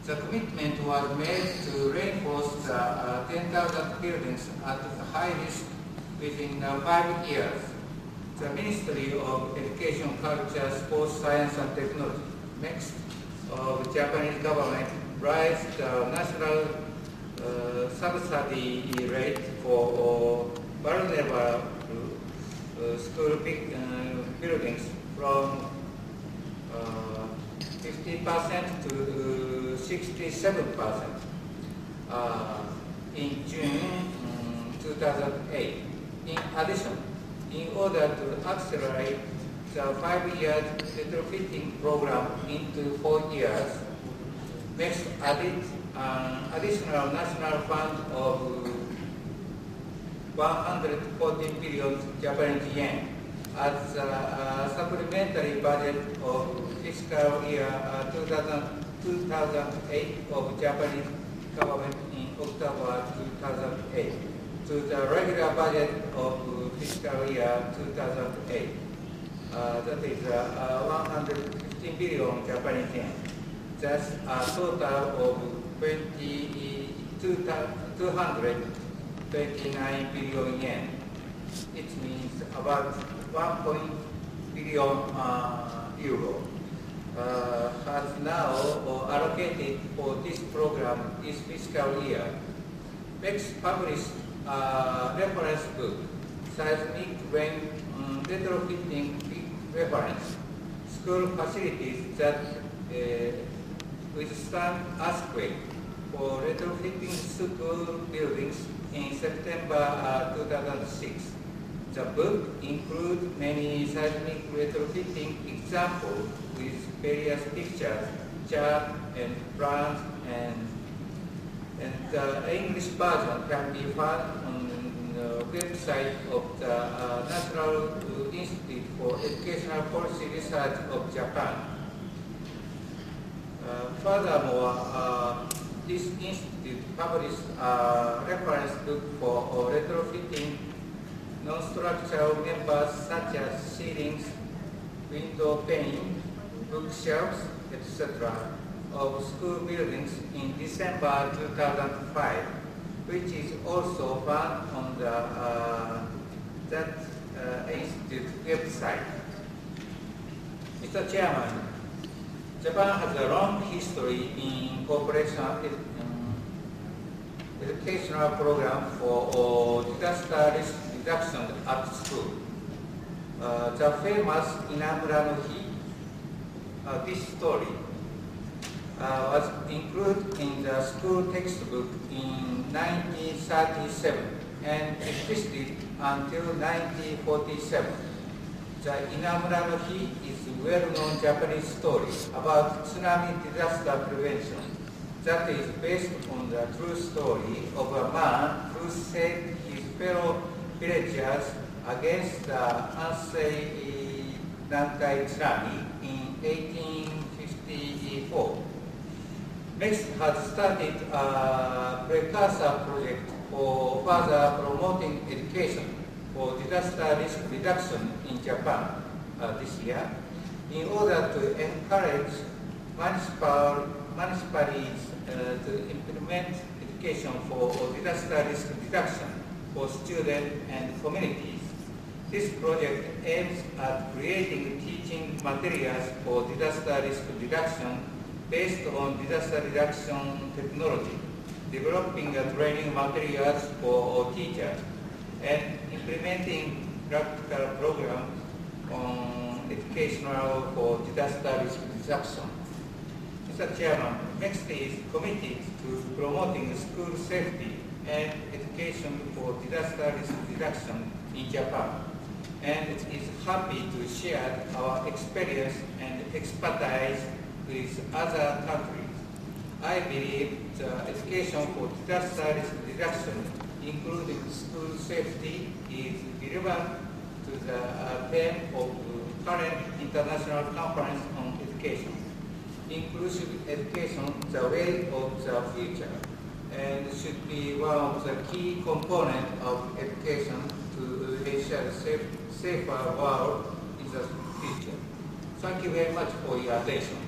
The commitment was made to reinforce the 10,000 buildings at high risk within 5 years. The Ministry of Education, Culture, Sports, Science and Technology, MEXT, of Japanese government raised the national subsidy rate for vulnerable school buildings from 50% to 67% in June 2008. In addition, in order to accelerate the 5-year retrofitting program into 4 years, MEXT added an additional national fund of 140 billion Japanese yen as a supplementary budget of fiscal year 2008 of Japanese government in October 2008 to the regular budget of fiscal year 2008. That is 115 billion Japanese yen. That's a total of 229 billion yen. It means about 1 billion euro. Has now allocated for this program this fiscal year. MEXT published a reference book, Seismic When Retrofitting Reference, School Facilities that withstand earthquake for retrofitting school buildings in September 2006. The book includes many seismic retrofitting examples with various pictures, charts, and plans, and the English version can be found on the website of the National Institute for Educational Policy Research of Japan. Furthermore, this institute published a reference book for retrofitting non-structural members such as ceilings, window pane, bookshelves, etc. of school buildings in December 2005, which is also found on the that institute website. Mr. Chairman, Japan has a long history in cooperation educational program for disaster risk reduction at school. The famous Inamura no Hi, this story was included in the school textbook in 1937 and existed until 1947. The Inamura no Hi is a well-known Japanese story about tsunami disaster prevention that is based on the true story of a man who saved his fellow villagers against the Ansei Nankai tsunami in 1854. MEXT has started a precursor project for further promoting education for disaster risk reduction in Japan this year in order to encourage municipalities to implement education for disaster risk reduction for students and communities. This project aims at creating teaching materials for disaster risk reduction based on disaster reduction technology, developing training materials for teachers, and implementing practical programs on educational for disaster risk reduction. Mr. Chairman, MEXT is committed to promoting school safety and education for disaster risk reduction in Japan, and is happy to share our experience and expertise with other countries. I believe the education for disaster risk reduction, including school safety, is relevant to the theme of the current international conference on education. Inclusive education, the way of the future, and should be one of the key components of education to ensure a safer world in the future. Thank you very much for your attention.